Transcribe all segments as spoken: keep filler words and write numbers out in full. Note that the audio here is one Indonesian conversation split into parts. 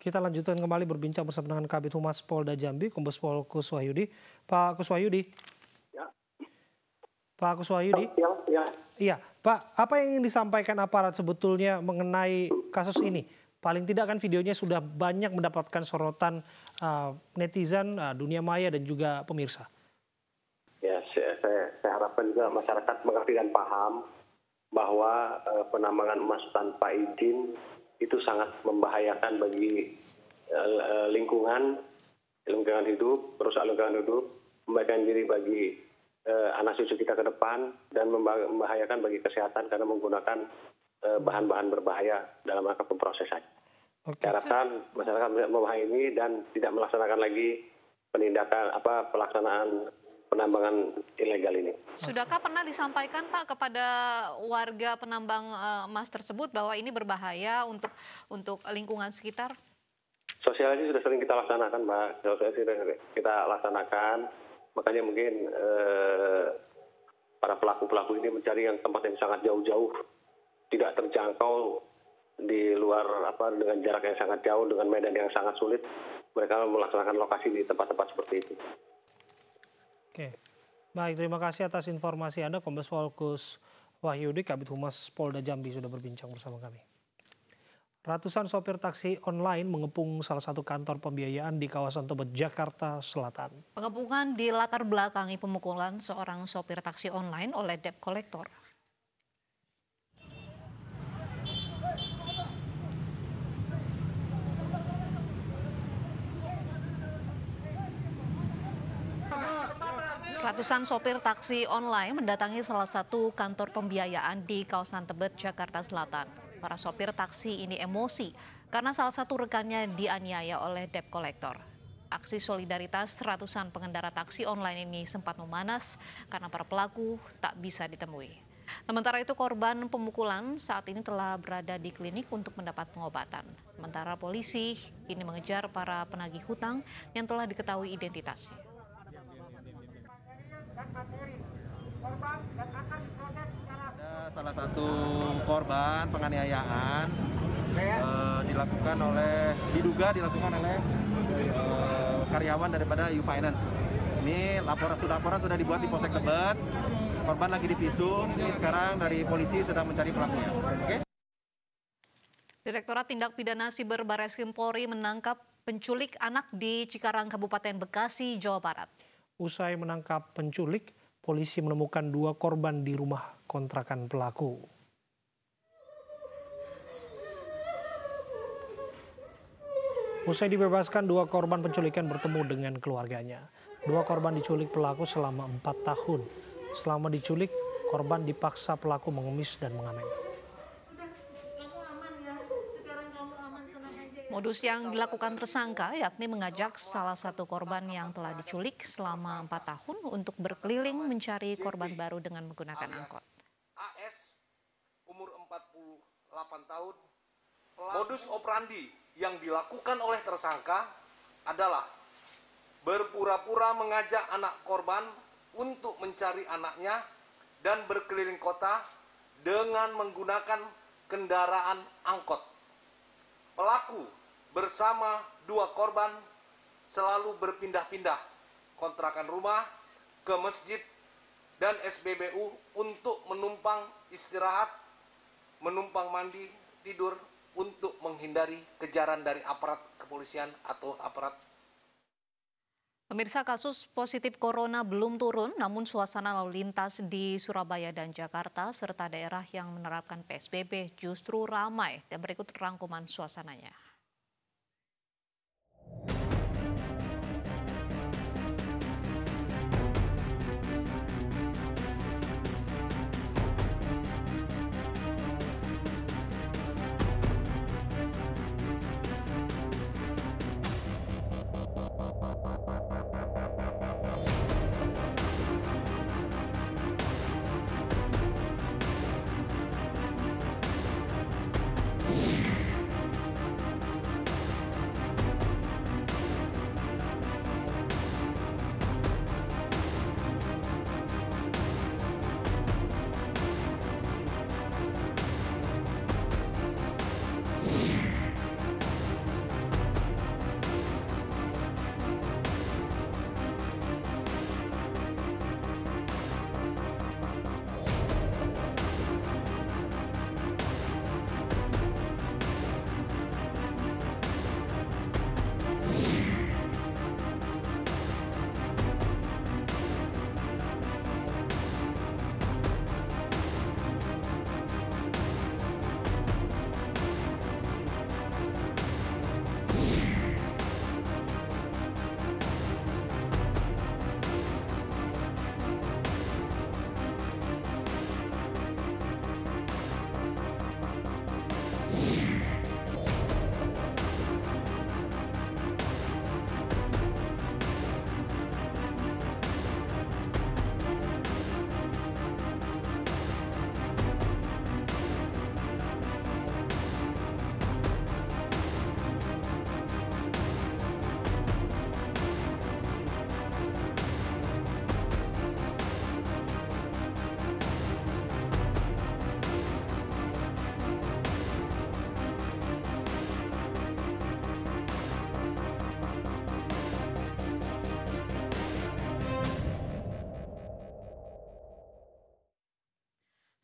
Kita lanjutkan kembali berbincang bersama dengan Kabid Humas Polda Jambi, Kombes Pol Kuswahyudi. Pak Kuswahyudi. Ya. Pak Kuswahyudi. Ya, ya. Iya, Pak, apa yang ingin disampaikan aparat sebetulnya mengenai kasus ini? Paling tidak kan videonya sudah banyak mendapatkan sorotan uh, netizen, uh, dunia maya dan juga pemirsa. Ya, saya, saya, saya harapkan juga masyarakat mengerti dan paham bahwa uh, penambangan emas tanpa izin itu sangat membahayakan bagi uh, lingkungan, lingkungan hidup, perusahaan lingkungan hidup, membahayakan diri bagi uh, anak cucu kita ke depan, dan membahayakan bagi kesehatan karena menggunakan uh, bahan-bahan berbahaya dalam rangka pemprosesan. Okay. Saya harapkan masyarakat memahami ini dan tidak melaksanakan lagi penindakan apa pelaksanaan penambangan ilegal ini. Sudahkah pernah disampaikan Pak kepada warga penambang emas tersebut bahwa ini berbahaya untuk untuk lingkungan sekitar? Sosialisasi sudah sering kita laksanakan, Mbak. Sosialisasi sudah kita laksanakan, makanya mungkin eh, para pelaku-pelaku ini mencari yang tempat yang sangat jauh-jauh, tidak terjangkau di luar apa dengan jarak yang sangat jauh, dengan medan yang sangat sulit. Mereka melaksanakan lokasi di tempat-tempat seperti itu. Oke, baik, terima kasih atas informasi Anda, Kombes Pol Kuswahyudi, Kabid Humas Polda Jambi sudah berbincang bersama kami. Ratusan sopir taksi online mengepung salah satu kantor pembiayaan di kawasan Tebet, Jakarta Selatan. Pengepungan dilatar belakangi pemukulan seorang sopir taksi online oleh debt collector. Ratusan sopir taksi online mendatangi salah satu kantor pembiayaan di kawasan Tebet, Jakarta Selatan. Para sopir taksi ini emosi karena salah satu rekannya dianiaya oleh debt collector. Aksi solidaritas ratusan pengendara taksi online ini sempat memanas karena para pelaku tak bisa ditemui. Sementara itu korban pemukulan saat ini telah berada di klinik untuk mendapat pengobatan. Sementara polisi kini mengejar para penagih hutang yang telah diketahui identitasnya. Ada salah satu korban penganiayaan eh, dilakukan oleh diduga dilakukan oleh eh, karyawan daripada U Finance. Ini laporan sudah laporan sudah dibuat di Polsek Tebet. Korban lagi divisum. Ini sekarang dari polisi sedang mencari pelakunya. Oke? Direktorat Tindak Pidana Siber Barreskrim Polri menangkap penculik anak di Cikarang, Kabupaten Bekasi, Jawa Barat. Usai menangkap penculik, polisi menemukan dua korban di rumah kontrakan pelaku. Usai dibebaskan, dua korban penculikan bertemu dengan keluarganya. Dua korban diculik pelaku selama empat tahun. Selama diculik, korban dipaksa pelaku mengemis dan mengamen. Modus yang dilakukan tersangka yakni mengajak salah satu korban yang telah diculik selama empat tahun untuk berkeliling mencari korban baru dengan menggunakan angkot. A S umur empat puluh delapan tahun. Modus operandi yang dilakukan oleh tersangka adalah berpura-pura mengajak anak korban untuk mencari anaknya dan berkeliling kota dengan menggunakan kendaraan angkot. Pelaku bersama dua korban selalu berpindah-pindah kontrakan rumah ke masjid dan S P B U untuk menumpang istirahat, menumpang mandi, tidur untuk menghindari kejaran dari aparat kepolisian atau aparat. Pemirsa, kasus positif corona belum turun, namun suasana lalu lintas di Surabaya dan Jakarta serta daerah yang menerapkan P S B B justru ramai. Dan berikut rangkuman suasananya.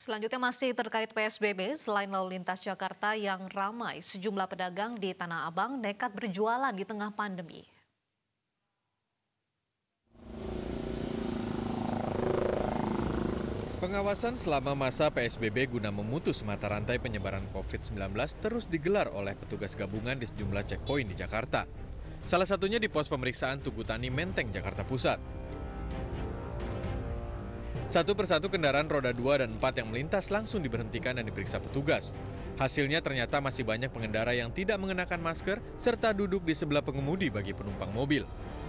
Selanjutnya masih terkait P S B B, selain lalu lintas Jakarta yang ramai, sejumlah pedagang di Tanah Abang nekat berjualan di tengah pandemi. Pengawasan selama masa P S B B guna memutus mata rantai penyebaran covid sembilan belas terus digelar oleh petugas gabungan di sejumlah checkpoint di Jakarta. Salah satunya di pos pemeriksaan Tugu Tani Menteng, Jakarta Pusat. Satu persatu kendaraan roda dua dan empat yang melintas langsung diberhentikan dan diperiksa petugas. Hasilnya ternyata masih banyak pengendara yang tidak mengenakan masker serta duduk di sebelah pengemudi bagi penumpang mobil.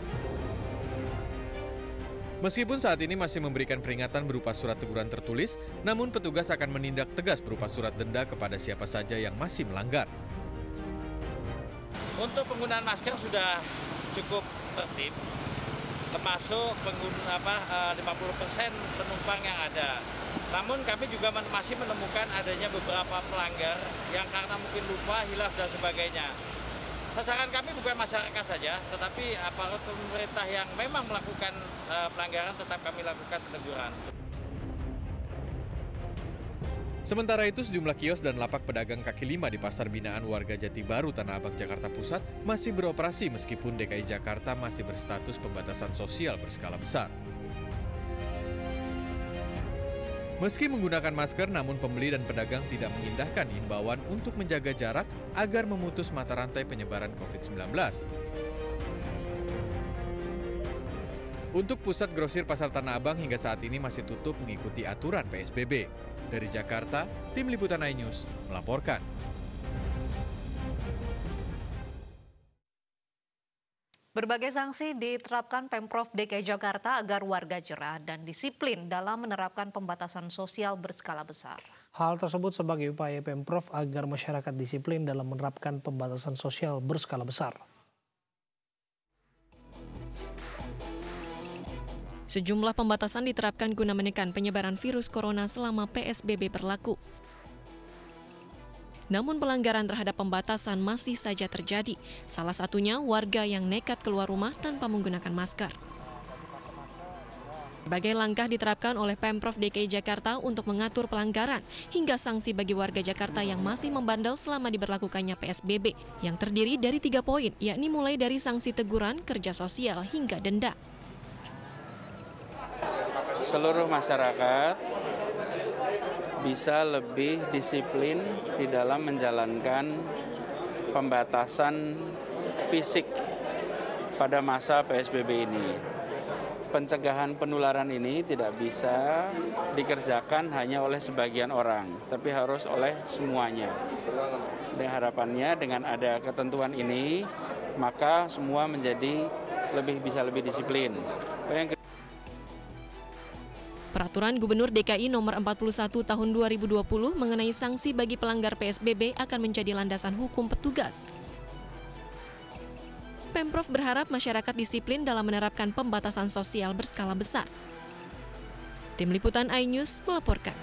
Meskipun saat ini masih memberikan peringatan berupa surat teguran tertulis, namun petugas akan menindak tegas berupa surat denda kepada siapa saja yang masih melanggar. Untuk penggunaan masker sudah cukup tertib, termasuk pengguna apa lima puluh persen penumpang yang ada. Namun kami juga masih menemukan adanya beberapa pelanggar yang karena mungkin lupa, hilaf dan sebagainya. Sasaran kami bukan masyarakat saja, tetapi aparat pemerintah yang memang melakukan uh, pelanggaran tetap kami lakukan peneguran. Sementara itu, sejumlah kios dan lapak pedagang kaki lima di Pasar Binaan Warga Jati Baru, Tanah Abang, Jakarta Pusat masih beroperasi meskipun D K I Jakarta masih berstatus pembatasan sosial berskala besar. Meski menggunakan masker, namun pembeli dan pedagang tidak mengindahkan himbauan untuk menjaga jarak agar memutus mata rantai penyebaran covid sembilan belas. Untuk pusat grosir Pasar Tanah Abang hingga saat ini masih tutup mengikuti aturan P S B B. Dari Jakarta, Tim Liputan iNews melaporkan. Berbagai sanksi diterapkan Pemprov D K I Jakarta agar warga jerah dan disiplin dalam menerapkan pembatasan sosial berskala besar. Hal tersebut sebagai upaya Pemprov agar masyarakat disiplin dalam menerapkan pembatasan sosial berskala besar. Sejumlah pembatasan diterapkan guna menekan penyebaran virus corona selama P S B B berlaku. Namun pelanggaran terhadap pembatasan masih saja terjadi. Salah satunya warga yang nekat keluar rumah tanpa menggunakan masker. Berbagai langkah diterapkan oleh Pemprov D K I Jakarta untuk mengatur pelanggaran hingga sanksi bagi warga Jakarta yang masih membandel selama diberlakukannya P S B B yang terdiri dari tiga poin, yakni mulai dari sanksi teguran, kerja sosial, hingga denda. Seluruh masyarakat bisa lebih disiplin di dalam menjalankan pembatasan fisik pada masa P S B B ini. Pencegahan penularan ini tidak bisa dikerjakan hanya oleh sebagian orang, tapi harus oleh semuanya. Dan harapannya dengan ada ketentuan ini, maka semua menjadi lebih bisa lebih disiplin. Yang Peraturan Gubernur D K I nomor empat puluh satu tahun dua ribu dua puluh mengenai sanksi bagi pelanggar P S B B akan menjadi landasan hukum petugas. Pemprov berharap masyarakat disiplin dalam menerapkan pembatasan sosial berskala besar. Tim Liputan iNews melaporkan.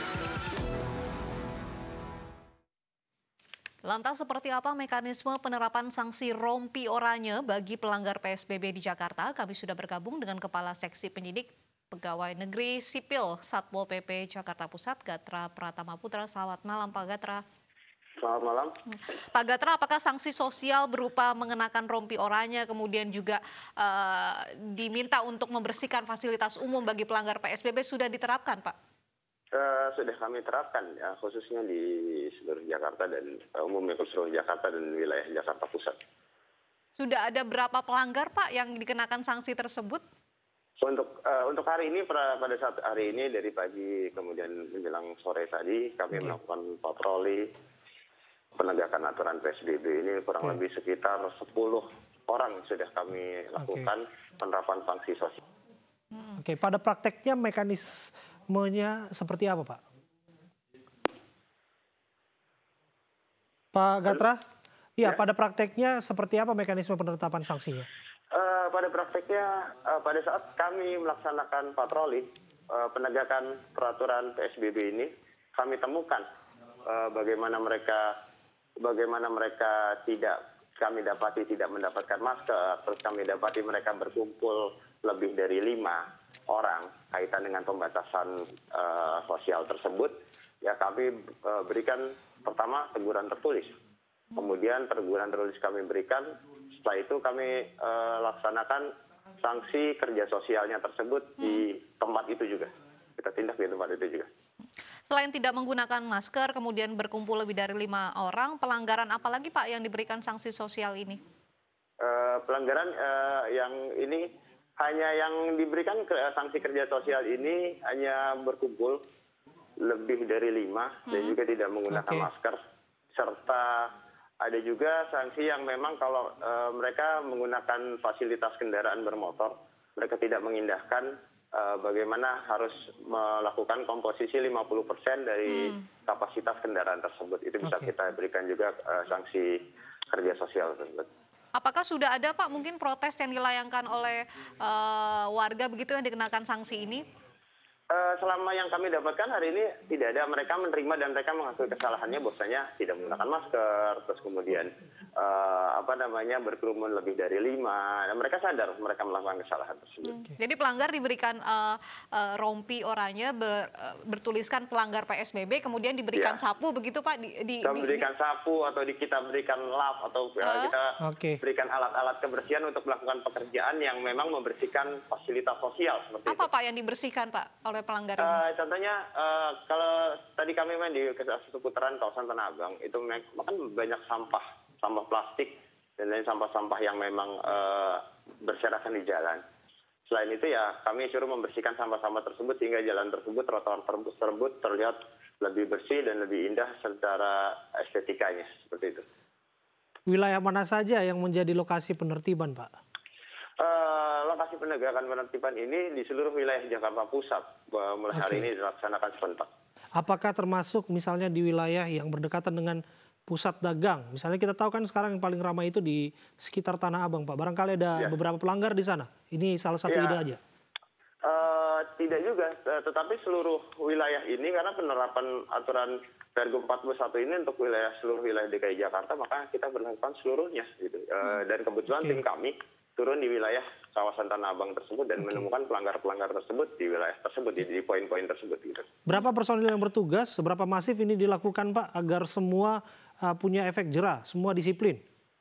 Lantas seperti apa mekanisme penerapan sanksi rompi oranye bagi pelanggar P S B B di Jakarta? Kami sudah bergabung dengan Kepala Seksi Penyidik Pegawai Negeri Sipil Satpol P P Jakarta Pusat, Gatra Pratama Putra. Selamat malam Pak Gatra. Selamat malam. Pak Gatra, apakah sanksi sosial berupa mengenakan rompi oranye kemudian juga uh, diminta untuk membersihkan fasilitas umum bagi pelanggar P S B B sudah diterapkan Pak? Uh, sudah kami terapkan ya, khususnya di seluruh Jakarta dan uh, umumnya ke seluruh Jakarta dan wilayah Jakarta Pusat. Sudah ada berapa pelanggar Pak yang dikenakan sanksi tersebut? Untuk uh, untuk hari ini pada saat hari ini dari pagi kemudian menjelang sore tadi kami okay. melakukan patroli penegakan aturan P S B B ini kurang okay. lebih sekitar sepuluh orang sudah kami lakukan okay. penerapan sanksi sosial. Oke, okay. Pada prakteknya mekanismenya seperti apa Pak? Pak Gatra? Iya, ya. Pada prakteknya seperti apa mekanisme penetapan sanksinya? Uh, pada prakteknya, uh, pada saat kami melaksanakan patroli uh, penegakan peraturan P S B B ini, kami temukan uh, bagaimana mereka, bagaimana mereka tidak, kami dapati tidak mendapatkan masker, terus kami dapati mereka berkumpul lebih dari lima orang kaitan dengan pembatasan uh, sosial tersebut, ya kami uh, berikan pertama teguran tertulis. Kemudian teguran tertulis kami berikan, setelah itu kami uh, laksanakan sanksi kerja sosialnya tersebut hmm. di tempat itu juga. Kita tindak di tempat itu juga. Selain tidak menggunakan masker, kemudian berkumpul lebih dari lima orang, pelanggaran apa lagi Pak yang diberikan sanksi sosial ini? Uh, pelanggaran uh, yang ini hanya yang diberikan ke, sanksi kerja sosial ini hanya berkumpul lebih dari lima hmm. dan juga tidak menggunakan okay. masker, serta ada juga sanksi yang memang kalau uh, mereka menggunakan fasilitas kendaraan bermotor, mereka tidak mengindahkan uh, bagaimana harus melakukan komposisi lima puluh persen dari hmm. kapasitas kendaraan tersebut. Itu bisa okay. kita berikan juga uh, sanksi kerja sosial tersebut. Apakah sudah ada Pak mungkin protes yang dilayangkan oleh uh, warga begitu yang dikenakan sanksi ini? Uh, selama yang kami dapatkan hari ini tidak ada, mereka menerima dan mereka mengakui kesalahannya, bahwasanya tidak menggunakan masker, terus kemudian uh, apa namanya berkerumun lebih dari lima, dan mereka sadar mereka melakukan kesalahan tersebut. Hmm. Jadi pelanggar diberikan uh, uh, rompi oranye ber, uh, bertuliskan pelanggar P S B B, kemudian diberikan ya. sapu begitu Pak? Di, di, kita berikan di, sapu atau di, kita berikan lap atau uh, uh, kita okay. berikan alat-alat kebersihan untuk melakukan pekerjaan yang memang membersihkan fasilitas sosial. Seperti apa itu. Pak yang dibersihkan Pak oleh pelanggar ini? Uh, contohnya uh, kalau tadi kami main di seputaran kawasan Tanah Abang itu memang banyak sampah, sampah plastik dan lain sampah-sampah yang memang uh, berserakan di jalan. Selain itu ya kami suruh membersihkan sampah-sampah tersebut sehingga jalan tersebut, trotoar tersebut terlihat lebih bersih dan lebih indah secara estetikanya, seperti itu. Wilayah mana saja yang menjadi lokasi penertiban, Pak? Uh, lokasi penegakan penertiban ini di seluruh wilayah Jakarta Pusat mulai hari okay. ini dilaksanakan serentak. Apakah termasuk misalnya di wilayah yang berdekatan dengan pusat dagang? Misalnya kita tahu kan sekarang yang paling ramai itu di sekitar Tanah Abang, Pak. Barangkali ada ya. beberapa pelanggar di sana. Ini salah satu ya. ide aja. Uh, tidak juga, uh, tetapi seluruh wilayah ini karena penerapan aturan Pergub empat puluh satu ini untuk wilayah seluruh wilayah D K I Jakarta, maka kita berlakukan seluruhnya. Gitu. Uh, dan kebetulan okay. tim kami turun di wilayah kawasan Tanah Abang tersebut dan okay. menemukan pelanggar-pelanggar tersebut di wilayah tersebut, di, di poin-poin tersebut. Gitu. Berapa personil yang bertugas, seberapa masif ini dilakukan Pak, agar semua uh, punya efek jera, semua disiplin?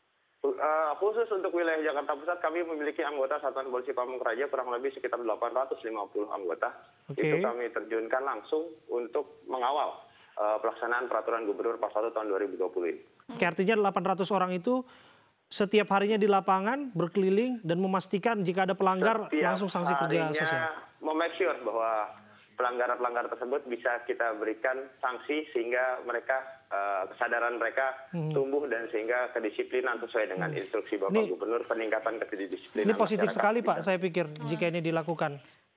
Uh, khusus untuk wilayah Jakarta Pusat, kami memiliki anggota Satuan Polisi Pamung Praja kurang lebih sekitar delapan ratus lima puluh anggota. Okay. Itu kami terjunkan langsung untuk mengawal uh, pelaksanaan Peraturan Gubernur Pasal satu tahun dua ribu dua puluh ini. Oke, artinya delapan ratus orang itu setiap harinya di lapangan berkeliling dan memastikan jika ada pelanggar setiap langsung sanksi kerja sosial. Memake sure bahwa pelanggaran-pelanggar tersebut bisa kita berikan sanksi sehingga mereka uh, kesadaran mereka hmm. tumbuh dan sehingga kedisiplinan sesuai dengan hmm. instruksi Bapak ini, Gubernur peningkatan kedisiplinan. Ini positif sekali Pak, saya pikir hmm. jika ini dilakukan.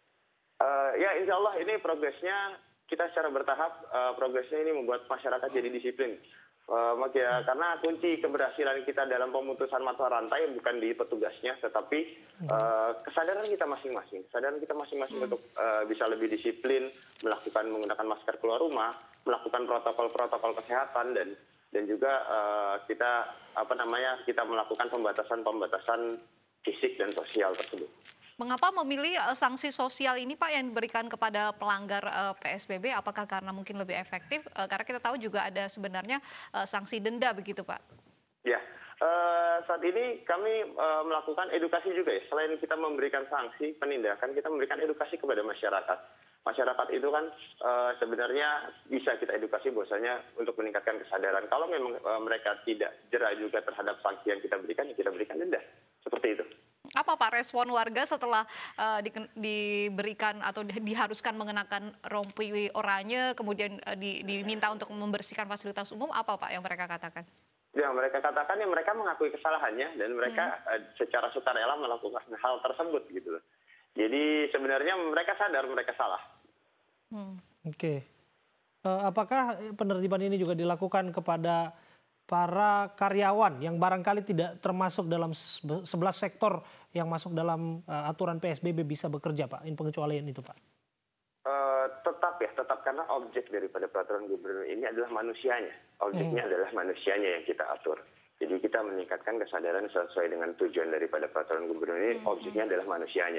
Uh, ya Insya Allah ini progresnya kita secara bertahap uh, progresnya ini membuat masyarakat jadi disiplin. Uh, ya, karena kunci keberhasilan kita dalam pemutusan mata rantai bukan di petugasnya, tetapi uh, kesadaran kita masing-masing, kesadaran kita masing-masing hmm. untuk uh, bisa lebih disiplin, melakukan menggunakan masker keluar rumah, melakukan protokol-protokol kesehatan dan dan juga uh, kita apa namanya kita melakukan pembatasan-pembatasan fisik dan sosial tersebut. Mengapa memilih uh, sanksi sosial ini Pak yang diberikan kepada pelanggar uh, P S B B? Apakah karena mungkin lebih efektif? Uh, karena kita tahu juga ada sebenarnya uh, sanksi denda begitu Pak. Ya, uh, saat ini kami uh, melakukan edukasi juga ya. Selain kita memberikan sanksi penindakan, kita memberikan edukasi kepada masyarakat. Masyarakat itu kan uh, sebenarnya bisa kita edukasi bahwasanya untuk meningkatkan kesadaran. Kalau memang uh, mereka tidak jera juga terhadap sanksi yang kita berikan, ya kita berikan denda. Seperti itu. Apa Pak respon warga setelah uh, di, diberikan atau diharuskan mengenakan rompi oranye, kemudian uh, di, diminta untuk membersihkan fasilitas umum, apa Pak yang mereka katakan? Yang mereka katakan ya mereka mengakui kesalahannya dan mereka hmm. uh, secara sukarela melakukan hal tersebut gitu loh. Jadi sebenarnya mereka sadar mereka salah. Hmm. Oke. Okay. Uh, apakah penertiban ini juga dilakukan kepada para karyawan yang barangkali tidak termasuk dalam sebelas sektor yang masuk dalam uh, aturan P S B B bisa bekerja, Pak? Ini pengecualian itu, Pak? Uh, tetap ya, tetap karena objek daripada peraturan gubernur ini adalah manusianya. Objeknya hmm. adalah manusianya yang kita atur. Jadi kita meningkatkan kesadaran sesuai dengan tujuan daripada peraturan gubernur ini, hmm. objeknya adalah manusianya.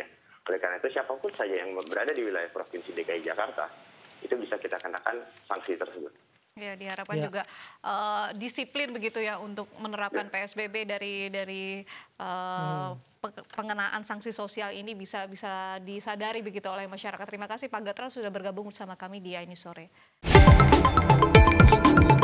Oleh karena itu siapapun saja yang berada di wilayah Provinsi D K I Jakarta itu bisa kita kenakan sanksi tersebut. Ya, diharapkan Ya. juga uh, disiplin begitu ya untuk menerapkan P S B B dari dari uh, pe- pengenaan sanksi sosial ini bisa bisa disadari begitu oleh masyarakat. Terima kasih Pak Gatra sudah bergabung bersama kami di A I N I Sore.